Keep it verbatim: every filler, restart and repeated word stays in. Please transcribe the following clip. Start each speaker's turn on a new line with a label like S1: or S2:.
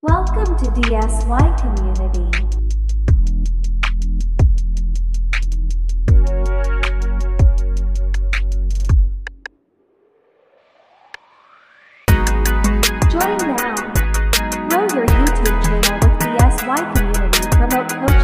S1: Welcome to D S Y Community. Join now. Grow your YouTube channel with D S Y Community. Promote coaching.